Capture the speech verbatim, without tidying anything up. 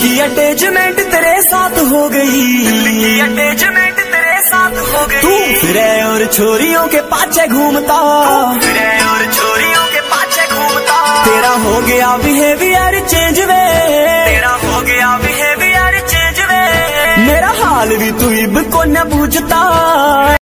की अटैचमेंट तेरे साथ हो गई, दिल की अटैचमेंट तेरे साथ हो गई। तू फिरे और छोरियों के पाछे घूमता, फिरे और छोरियों के पाछे घूमता। तेरा हो गया बिहेवियर चेंज वे, तेरा हो गया बिहेवियर चेंज वे। मेरा हाल भी तू इब को न पूछता।